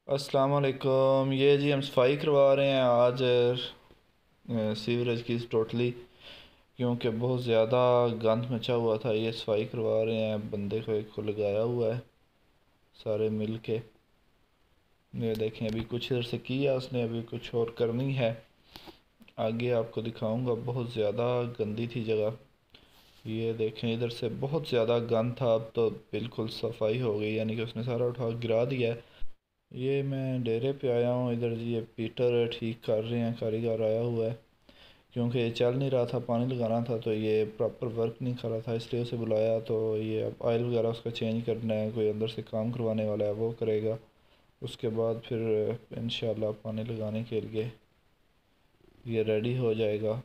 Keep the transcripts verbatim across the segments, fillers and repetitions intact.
अस्सलाम वालेकुम। ये जी हम सफाई करवा रहे हैं आज सीवरेज की टोटली, क्योंकि बहुत ज़्यादा गंद मचा हुआ था। ये सफाई करवा रहे हैं, बंदे को एक को लगाया हुआ है सारे मिल के। ये देखें, अभी कुछ इधर से किया उसने, अभी कुछ और करनी है, आगे आपको दिखाऊंगा। बहुत ज़्यादा गंदी थी जगह। ये देखें, इधर से बहुत ज़्यादा गंद था, अब तो बिल्कुल सफाई हो गई, यानी कि उसने सारा उठा गिरा दिया है। ये मैं डेरे पे आया हूँ इधर जी। ये पीटर ठीक कर रहे हैं, कारीगर आया हुआ है, क्योंकि ये चल नहीं रहा था, पानी लगाना था तो ये प्रॉपर वर्क नहीं कर रहा था, इसलिए उसे बुलाया। तो ये अब ऑयल वगैरह उसका चेंज करना है, कोई अंदर से काम करवाने वाला है वो करेगा। उसके बाद फिर इंशाल्लाह पानी लगाने के लिए ये रेडी हो जाएगा।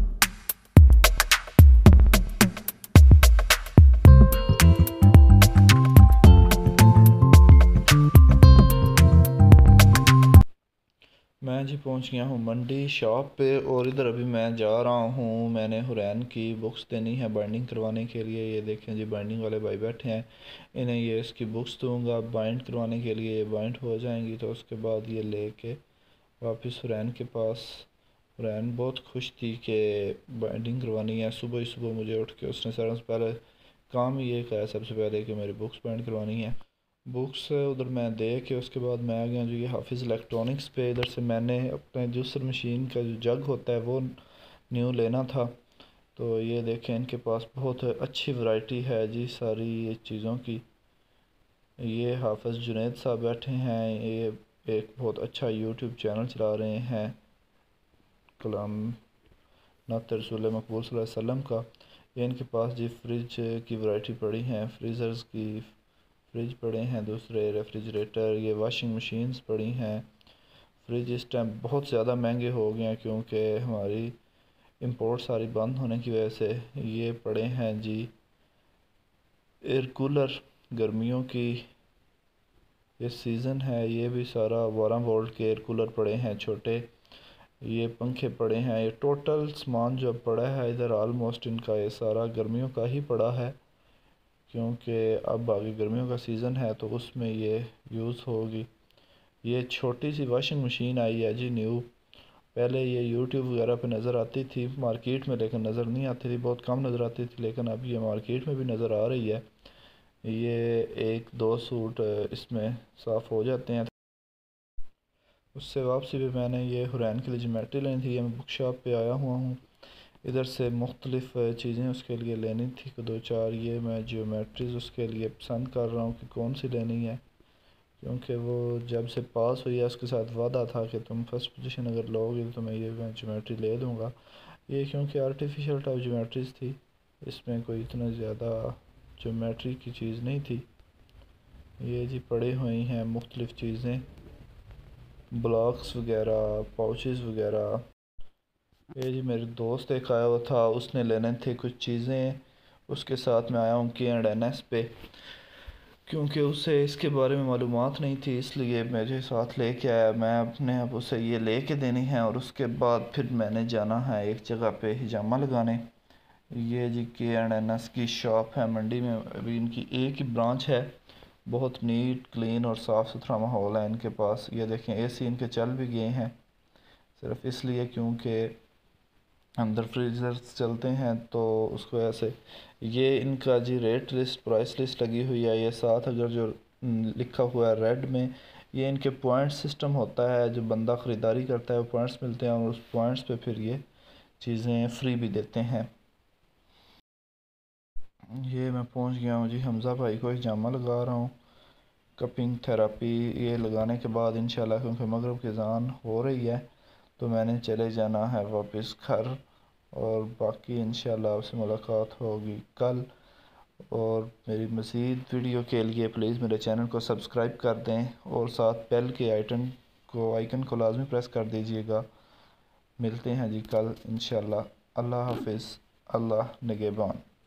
मैं जी पहुंच गया हूँ मंडी शॉप पे, और इधर अभी मैं जा रहा हूँ। मैंने हुरैन की बुक्स देनी है बाइंडिंग करवाने के लिए। ये देखें जी, बाइंडिंग वाले भाई बैठे हैं, इन्हें ये इसकी बुक्स दूंगा बाइंड करवाने के लिए। ये बाइंड हो जाएंगी तो उसके बाद ये लेके वापस हुरैन के पास। हुरैन बहुत खुश थी कि बाइंडिंग करवानी है। सुबह ही सुबह मुझे उठ के उसने सबसे पहले काम ये कहा, सबसे पहले कि मेरी बुक्स बाइंड करवानी है। बुक्स उधर मैं दे के उसके बाद मैं आ गया जो ये हाफिज़ इलेक्ट्रॉनिक्स पे। इधर से मैंने अपने जूसर मशीन का जो जग होता है वो न्यू लेना था। तो ये देखें, इनके पास बहुत अच्छी वैरायटी है जी सारी ये चीज़ों की। ये हाफिज़ जुनैद साहब बैठे हैं, ये एक बहुत अच्छा यूट्यूब चैनल चला रहे हैं, कलाम नात रसूल मकबूल सल्लल्लाहु अलैहि वसल्लम का। ये इनके पास जी फ्रिज की वैरायटी पड़ी हैं, फ्रीज़र्स की फ्रिज पड़े हैं, दूसरे रेफ्रिजरेटर, ये वाशिंग मशीन्स पड़ी हैं। फ्रिज इस टाइम बहुत ज़्यादा महंगे हो गए हैं, क्योंकि हमारी इंपोर्ट सारी बंद होने की वजह से। ये पड़े हैं जी एयर कूलर, गर्मियों की ये सीज़न है, ये भी सारा बारह वोल्ट के एयर कूलर पड़े हैं छोटे। ये पंखे पड़े हैं। ये टोटल सामान जो पड़ा है इधर ऑलमोस्ट इनका ये सारा गर्मियों का ही पड़ा है, क्योंकि अब आगे गर्मियों का सीज़न है तो उसमें ये यूज़ होगी। ये छोटी सी वॉशिंग मशीन आई है जी न्यू। पहले ये यूट्यूब वगैरह पे नज़र आती थी मार्केट में, लेकिन नज़र नहीं आती थी, बहुत कम नज़र आती थी, लेकिन अब ये मार्केट में भी नज़र आ रही है। ये एक दो सूट इसमें साफ़ हो जाते हैं। उससे वापसी भी मैंने ये हुरैन के लिए ज्योमेट्री लेनी थी। ये मैं बुक शॉप पे आया हुआ हूँ, इधर से मुख्तलिफ़ चीज़ें उसके लिए लेनी थी दो चार। ये मैं ज्योमेट्रीज़ उसके लिए पसंद कर रहा हूँ कि कौन सी लेनी है, क्योंकि वो जब से पास हुई है उसके साथ वादा था कि तुम फर्स्ट पोजीशन अगर लोगे तो मैं ये मैं ज्योमेट्री ले दूँगा। ये क्योंकि आर्टिफिशियल टाइप ज्योमेट्रीज थी, इसमें कोई इतना ज़्यादा ज्योमेट्री की चीज़ नहीं थी। ये जी पड़े हुई हैं मुख्तलिफ़ चीज़ें, ब्लॉक्स वगैरह, पाउचेस वगैरह। ये जी मेरे दोस्त एक आया हुआ था, उसने लेने थे कुछ चीज़ें, उसके साथ मैं आया हूँ के एंड एन एस पे, क्योंकि उसे इसके बारे में मालूमात नहीं थी, इसलिए मेरे साथ लेके आया। मैं अपने अब उसे ये लेके देनी है, और उसके बाद फिर मैंने जाना है एक जगह पे हिजामा लगाने। ये G K and N S की शॉप है मंडी में, अभी इनकी एक ही ब्रांच है। बहुत नीट क्लीन और साफ़ सुथरा माहौल है इनके पास। ये देखें, एसी इनके चल भी गए हैं, सिर्फ इसलिए क्योंकि अंदर फ्रीजर्स चलते हैं तो उसको ऐसे। ये इनका जी रेट लिस्ट, प्राइस लिस्ट लगी हुई है। ये साथ अगर जो लिखा हुआ है रेड में, ये इनके पॉइंट सिस्टम होता है, जो बंदा ख़रीदारी करता है वो पॉइंट्स मिलते हैं, और उस पॉइंट्स पे फिर ये चीज़ें फ्री भी देते हैं। ये मैं पहुंच गया हूँ जी, हमज़ा भाई को हिजामा लगा रहा हूँ। कपिंग थेरेपी ये लगाने के बाद इंशाल्लाह, क्योंकि मगरिब की अज़ान हो रही है, तो मैंने चले जाना है वापस घर। और बाकी इंशाल्लाह आपसे मुलाकात होगी कल। और मेरी मज़ीद वीडियो के लिए प्लीज़ मेरे चैनल को सब्सक्राइब कर दें, और साथ बेल के आइटन को आइकन को लाजमी प्रेस कर दीजिएगा। मिलते हैं जी कल इंशाल्लाह। अल्लाह हाफिज़, अल्लाह निगहबान।